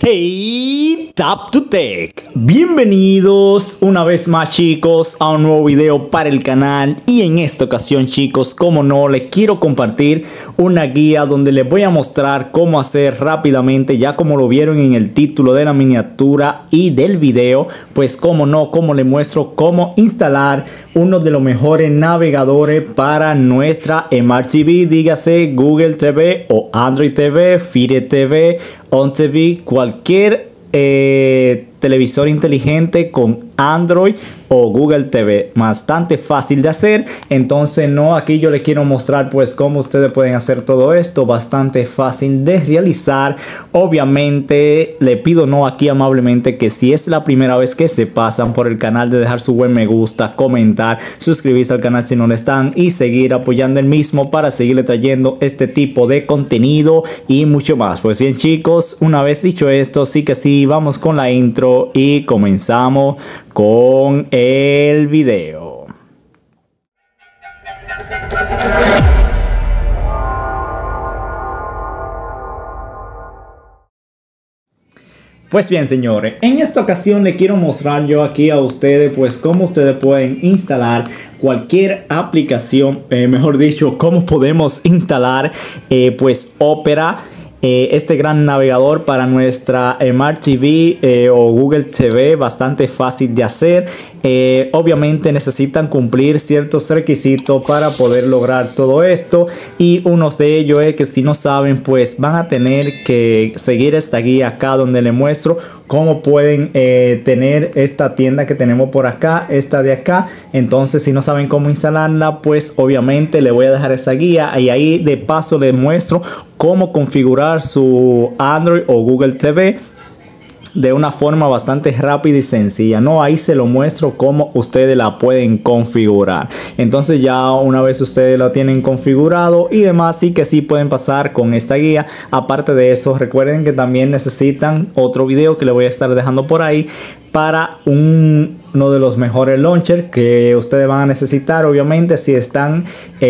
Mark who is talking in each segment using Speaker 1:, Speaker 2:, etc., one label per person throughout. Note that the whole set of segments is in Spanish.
Speaker 1: Hey, Tap to Tech, bienvenidos una vez más chicos a un nuevo video para el canal. Y en esta ocasión chicos, como no, les quiero compartir una guía donde les voy a mostrar cómo hacer rápidamente, ya como lo vieron en el título de la miniatura y del video, pues como no, como les muestro cómo instalar uno de los mejores navegadores para nuestra Smart TV, dígase Google TV o Android TV, Fire TV, On TV, cualquier televisor inteligente con Android o Google TV, bastante fácil de hacer. Entonces no, aquí yo les quiero mostrar pues cómo ustedes pueden hacer todo esto, bastante fácil de realizar. Obviamente le pido no aquí amablemente que si es la primera vez que se pasan por el canal, de dejar su buen me gusta, comentar, suscribirse al canal si no lo están y seguir apoyando el mismo para seguirle trayendo este tipo de contenido y mucho más. Pues bien chicos, una vez dicho esto, sí que sí, vamos con la intro y comenzamos con el video. Pues bien señores, en esta ocasión le quiero mostrar yo aquí a ustedes pues cómo ustedes pueden instalar cualquier aplicación, mejor dicho, cómo podemos instalar pues Opera, este gran navegador para nuestra Smart TV o Google TV, bastante fácil de hacer. Obviamente necesitan cumplir ciertos requisitos para poder lograr todo esto, y uno de ellos es que si no saben pues van a tener que seguir esta guía acá donde les muestro cómo pueden tener esta tienda que tenemos por acá, esta de acá. Entonces si no saben cómo instalarla, pues obviamente le voy a dejar esa guía y ahí de paso les muestro cómo configurar su Android o Google TV de una forma bastante rápida y sencilla, ¿no? Ahí se lo muestro cómo ustedes la pueden configurar. Entonces ya una vez ustedes lo tienen configurado y demás, sí que sí pueden pasar con esta guía. Aparte de eso, recuerden que también necesitan otro video que le voy a estar dejando por ahí para uno de los mejores launchers que ustedes van a necesitar, obviamente si están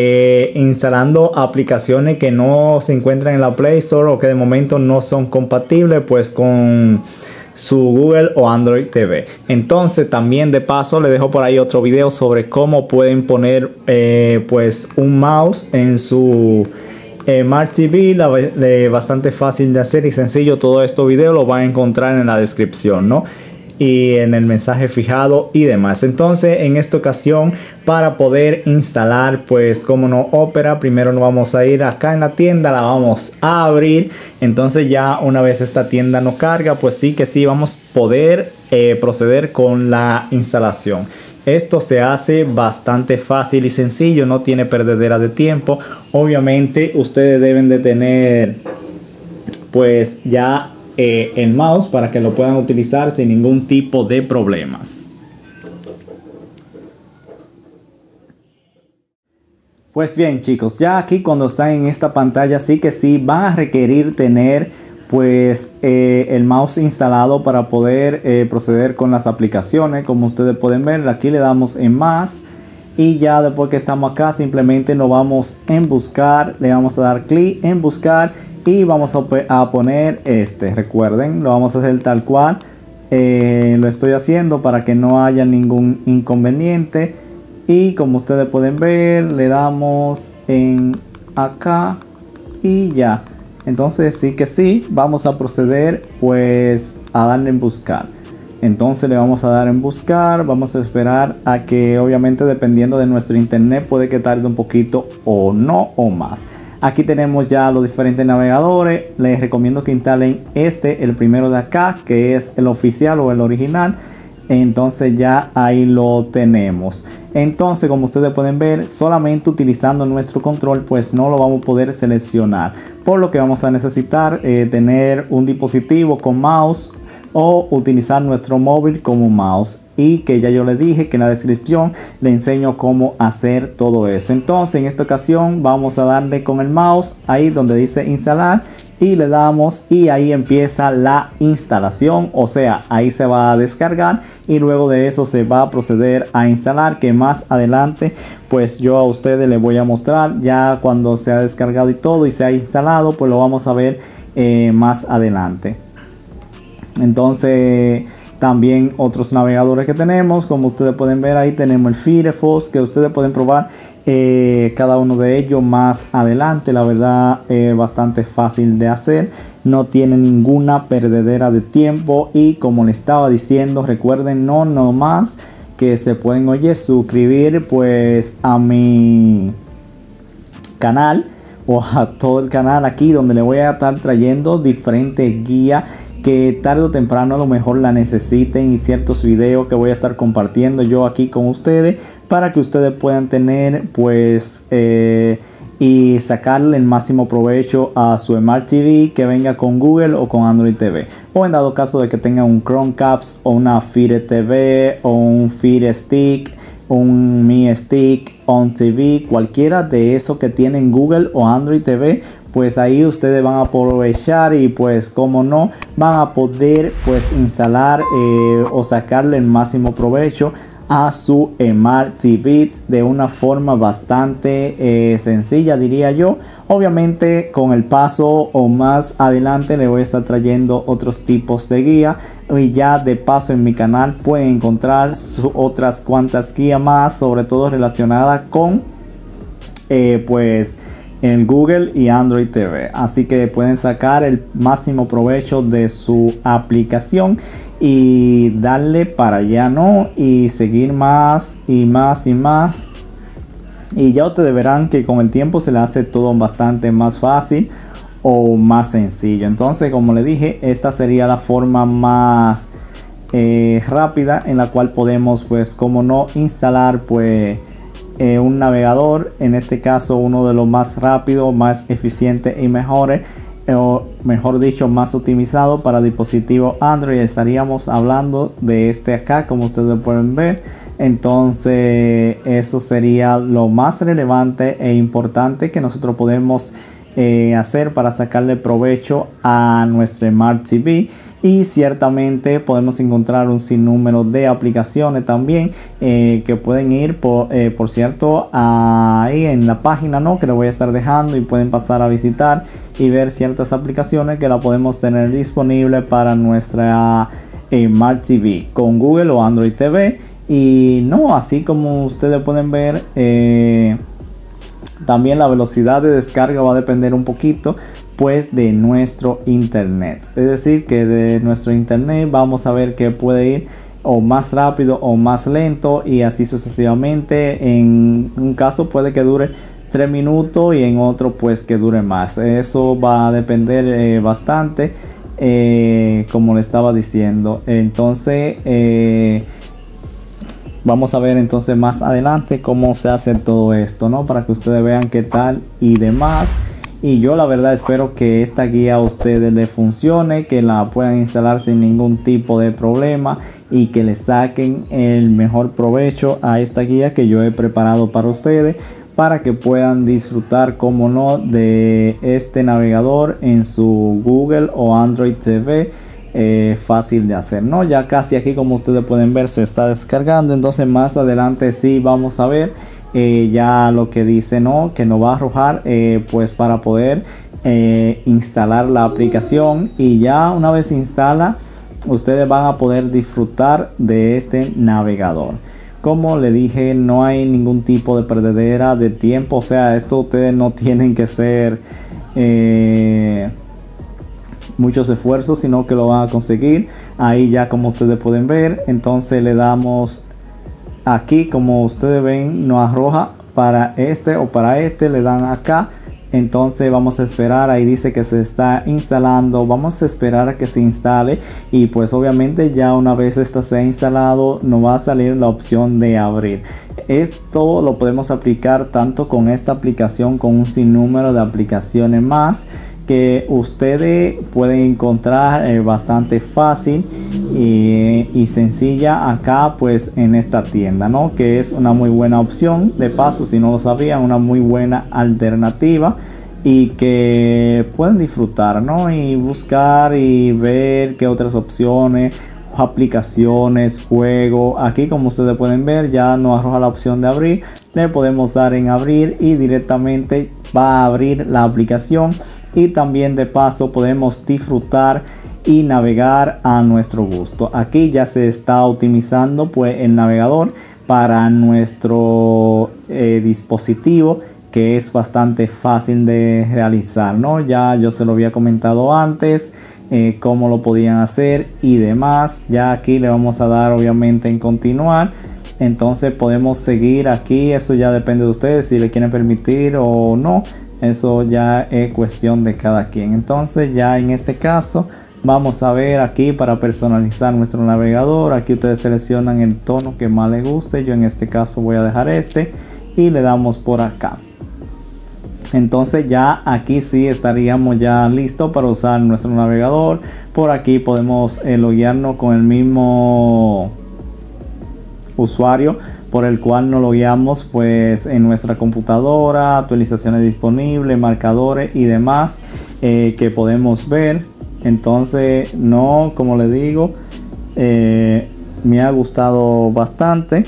Speaker 1: instalando aplicaciones que no se encuentran en la Play Store o que de momento no son compatibles pues con su Google o Android TV. Entonces también de paso le dejo por ahí otro video sobre cómo pueden poner pues un mouse en su Smart TV, bastante fácil de hacer y sencillo. Todo esto video lo van a encontrar en la descripción, ¿no? Y en el mensaje fijado y demás. Entonces en esta ocasión, para poder instalar pues como no Opera, primero nos vamos a ir acá en la tienda, la vamos a abrir. Entonces ya una vez esta tienda nos carga, pues sí que sí vamos a poder proceder con la instalación. Esto se hace bastante fácil y sencillo, no tiene perdedera de tiempo. Obviamente ustedes deben de tener pues ya el mouse para que lo puedan utilizar sin ningún tipo de problemas. Pues bien chicos, ya aquí cuando están en esta pantalla sí que sí van a requerir tener pues el mouse instalado para poder proceder con las aplicaciones. Como ustedes pueden ver, aquí le damos en más y ya después que estamos acá simplemente nos vamos en buscar, le vamos a dar clic en buscar y vamos a poner recuerden, lo vamos a hacer tal cual lo estoy haciendo para que no haya ningún inconveniente. Y como ustedes pueden ver, le damos en acá y ya. Entonces sí que sí, vamos a proceder pues a darle en buscar. Entonces le vamos a dar en buscar, vamos a esperar a que, obviamente dependiendo de nuestro internet, puede que tarde un poquito o no o más. Aquí tenemos ya los diferentes navegadores. Les recomiendo que instalen el primero de acá, que es el oficial o el original. Entonces ya ahí lo tenemos. Entonces como ustedes pueden ver, solamente utilizando nuestro control pues no lo vamos a poder seleccionar, por lo que vamos a necesitar tener un dispositivo con mouse o utilizar nuestro móvil como mouse, y que ya yo le dije que en la descripción le enseño cómo hacer todo eso. Entonces en esta ocasión vamos a darle con el mouse ahí donde dice instalar y le damos y ahí empieza la instalación, o sea ahí se va a descargar y luego de eso se va a proceder a instalar, que más adelante pues yo a ustedes les voy a mostrar ya cuando se ha descargado y todo y se ha instalado, pues lo vamos a ver más adelante. Entonces también otros navegadores que tenemos, como ustedes pueden ver ahí, tenemos el Firefox, que ustedes pueden probar cada uno de ellos más adelante. La verdad bastante fácil de hacer, no tiene ninguna perdedera de tiempo. Y como le estaba diciendo, recuerden no nomás que se pueden suscribir pues a mi canal o a todo el canal aquí, donde le voy a estar trayendo diferentes guías que tarde o temprano a lo mejor la necesiten, y ciertos videos que voy a estar compartiendo yo aquí con ustedes para que ustedes puedan tener pues y sacarle el máximo provecho a su Smart TV que venga con Google o con Android TV, o en dado caso de que tengan un Chromecast o una Fire TV o un Fire Stick, un Mi Stick, On TV, cualquiera de esos que tienen Google o Android TV. Pues ahí ustedes van a aprovechar y pues como no van a poder pues instalar o sacarle el máximo provecho a su Smart TV de una forma bastante sencilla, diría yo. Obviamente con el paso o más adelante le voy a estar trayendo otros tipos de guía, y ya de paso en mi canal pueden encontrar otras cuantas guías más, sobre todo relacionadas con pues en Google y Android TV. Así que pueden sacar el máximo provecho de su aplicación y darle para allá, ¿no? Y seguir más y más y más. Y ya ustedes verán que con el tiempo se le hace todo bastante más fácil o más sencillo. Entonces, como le dije, esta sería la forma más rápida en la cual podemos pues como no instalar pues un navegador, en este caso uno de los más rápidos, más eficientes y mejores, o mejor dicho más optimizado para dispositivos Android. Estaríamos hablando de este acá, como ustedes pueden ver. Entonces eso sería lo más relevante e importante que nosotros podemos hacer para sacarle provecho a nuestro Smart TV. Y ciertamente podemos encontrar un sinnúmero de aplicaciones también que pueden ir por cierto ahí en la página, ¿no?, que le voy a estar dejando, y pueden pasar a visitar y ver ciertas aplicaciones que la podemos tener disponible para nuestra Smart TV con Google o Android TV. Y no, así como ustedes pueden ver, también la velocidad de descarga va a depender un poquito pues de nuestro internet. Es decir, que de nuestro internet vamos a ver que puede ir o más rápido o más lento, y así sucesivamente. En un caso puede que dure 3 minutos y en otro pues que dure más. Eso va a depender bastante, como le estaba diciendo. Entonces vamos a ver entonces más adelante cómo se hace todo esto, ¿no?, para que ustedes vean qué tal y demás. Y yo la verdad espero que esta guía a ustedes les funcione, que la puedan instalar sin ningún tipo de problema y que le saquen el mejor provecho a esta guía que yo he preparado para ustedes, para que puedan disfrutar, como no, de este navegador en su Google o Android TV. Fácil de hacer, ¿no? Ya casi aquí, como ustedes pueden ver, se está descargando. Entonces más adelante sí vamos a ver ya lo que dice, ¿no?, que nos va a arrojar pues para poder instalar la aplicación. Y ya una vez se instala, ustedes van a poder disfrutar de este navegador. Como le dije, no hay ningún tipo de perdedera de tiempo. O sea, esto ustedes no tienen que ser muchos esfuerzos, sino que lo van a conseguir ahí ya, como ustedes pueden ver. Entonces le damos aquí, como ustedes ven, nos arroja para este o para este, le dan acá. Entonces vamos a esperar, ahí dice que se está instalando, vamos a esperar a que se instale. Y pues obviamente ya una vez esto se ha instalado, nos va a salir la opción de abrir. Esto lo podemos aplicar tanto con esta aplicación, con un sinnúmero de aplicaciones más que ustedes pueden encontrar bastante fácil y sencilla acá pues en esta tienda, ¿no?, que es una muy buena opción. De paso, si no lo sabían, una muy buena alternativa y que pueden disfrutar, ¿no?, y buscar y ver qué otras opciones, aplicaciones, juegos. Aquí, como ustedes pueden ver, ya nos arroja la opción de abrir. Le podemos dar en abrir y directamente va a abrir la aplicación. Y también de paso podemos disfrutar y navegar a nuestro gusto. Aquí ya se está optimizando pues el navegador para nuestro dispositivo, que es bastante fácil de realizar, ¿no? Ya yo se lo había comentado antes, cómo lo podían hacer y demás. Ya aquí le vamos a dar obviamente en continuar. Entonces podemos seguir aquí. Eso ya depende de ustedes si le quieren permitir o no. Eso ya es cuestión de cada quien. Entonces ya en este caso vamos a ver aquí para personalizar nuestro navegador. Aquí ustedes seleccionan el tono que más les guste. Yo en este caso voy a dejar este y le damos por acá. Entonces ya aquí sí estaríamos ya listos para usar nuestro navegador. Por aquí podemos loguearnos con el mismo usuario por el cual nos logueamos pues en nuestra computadora, actualizaciones disponibles, marcadores y demás que podemos ver. Entonces no, como les digo, me ha gustado bastante.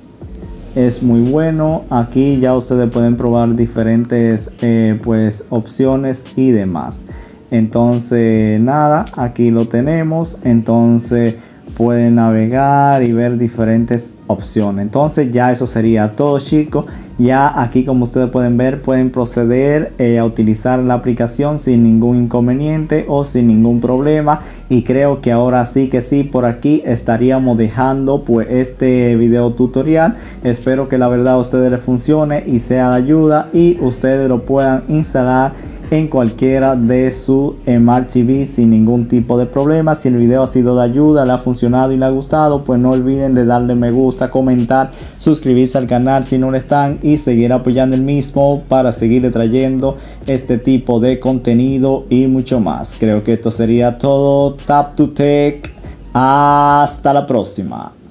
Speaker 1: Es muy bueno. Aquí ya ustedes pueden probar diferentes pues opciones y demás. Entonces nada, aquí lo tenemos. Entonces pueden navegar y ver diferentes opciones. Entonces ya eso sería todo, chicos. Ya aquí, como ustedes pueden ver, pueden proceder a utilizar la aplicación sin ningún inconveniente o sin ningún problema. Y creo que ahora sí que sí, por aquí estaríamos dejando pues este video tutorial. Espero que la verdad a ustedes les funcione y sea de ayuda y ustedes lo puedan instalar en cualquiera de su Smart TV sin ningún tipo de problema. Si el video ha sido de ayuda, le ha funcionado y le ha gustado, pues no olviden de darle me gusta, comentar, suscribirse al canal si no lo están y seguir apoyando el mismo para seguirle trayendo este tipo de contenido y mucho más. Creo que esto sería todo. Tap to Tech. Hasta la próxima.